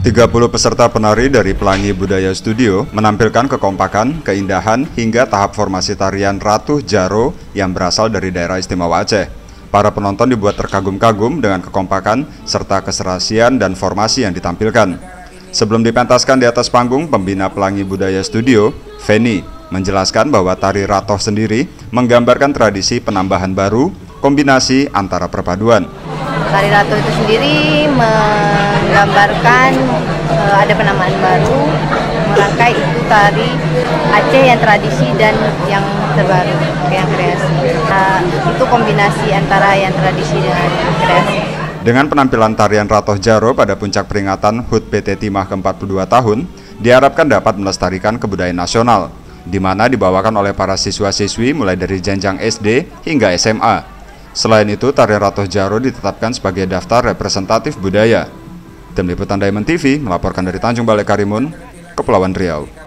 30 peserta penari dari Pelangi Budaya Studio menampilkan kekompakan, keindahan, hingga tahap formasi tarian Ratuh Jaro yang berasal dari daerah istimewa Aceh. Para penonton dibuat terkagum-kagum dengan kekompakan serta keserasian dan formasi yang ditampilkan. Sebelum dipentaskan di atas panggung, pembina Pelangi Budaya Studio, Feni, menjelaskan bahwa tari Ratoh sendiri menggambarkan tradisi penambahan baru, kombinasi antara perpaduan. Tari Ratoh itu sendiri menggambarkan ada penamaan baru, merangkai itu tari Aceh yang tradisi dan yang terbaru, yang kreasi. Itu kombinasi antara yang tradisi dengan kreasi. Dengan penampilan tarian Ratoh Jaro pada puncak peringatan HUT PT Timah ke-42 tahun, diharapkan dapat melestarikan kebudayaan nasional, di mana dibawakan oleh para siswa-siswi mulai dari jenjang SD hingga SMA. Selain itu, tarian Ratoh Jaro ditetapkan sebagai daftar representatif budaya. Tim Liputan Diamond TV melaporkan dari Tanjung Balai Karimun, Kepulauan Riau.